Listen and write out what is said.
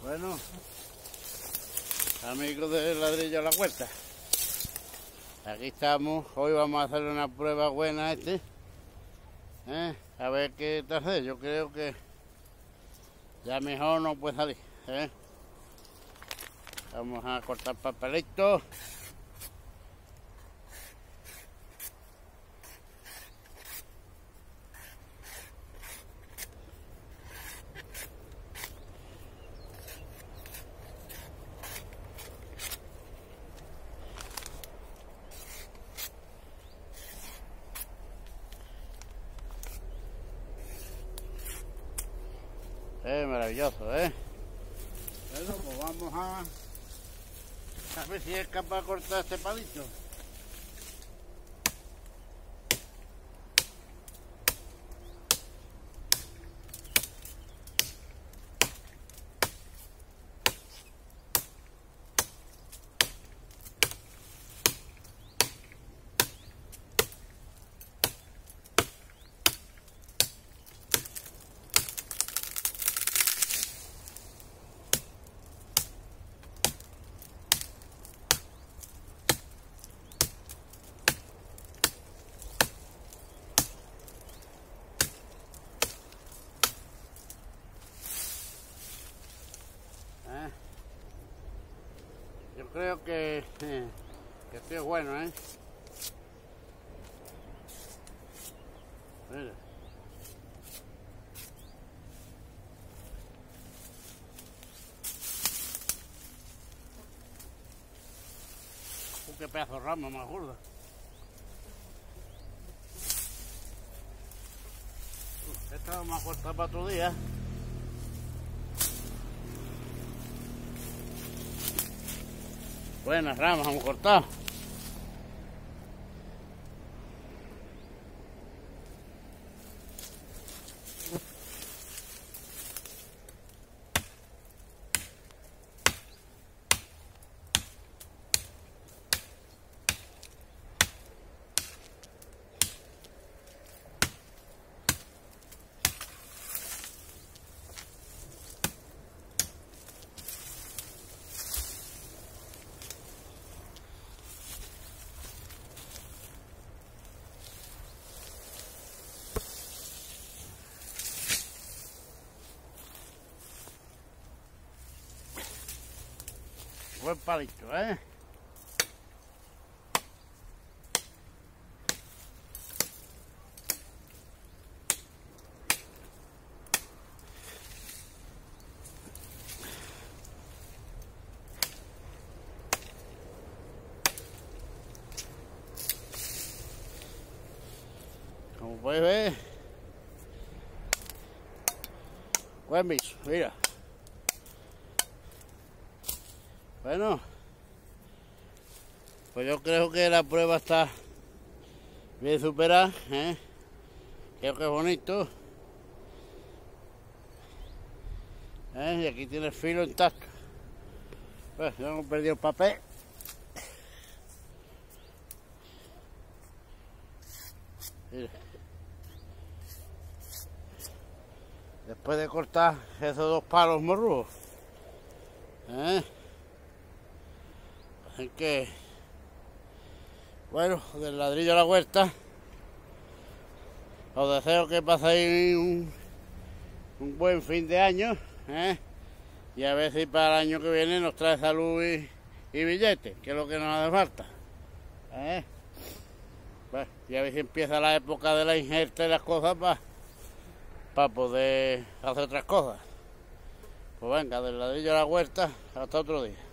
Bueno, amigos de Ladrillo a la Huerta, aquí estamos. Hoy vamos a hacer una prueba buena a ver qué tal hace. Yo creo que ya mejor no puede salir. Vamos a cortar papelitos. Maravilloso, Bueno, pues vamos a ver si es capaz de cortar este palito. Yo creo que esto es bueno, Mira. Qué pedazo de rama más gorda. Esta vamos a cortar para otro día. Buenas ramas hemos cortado. Buen palito, Como puedes ver, buen bicho, mira. Bueno, pues yo creo que la prueba está bien superada, Creo que es bonito. Y aquí tiene el filo intacto. Pues ya hemos perdido el papel. Mira. Después de cortar esos dos palos morrudos. Así que, bueno, del Ladrillo a la Huerta, os deseo que paséis un buen fin de año, y a ver si para el año que viene nos trae salud y billetes, que es lo que nos hace falta. Bueno, y a ver si empieza la época de la injerta y las cosas para poder hacer otras cosas. Pues venga, del Ladrillo a la Huerta, hasta otro día.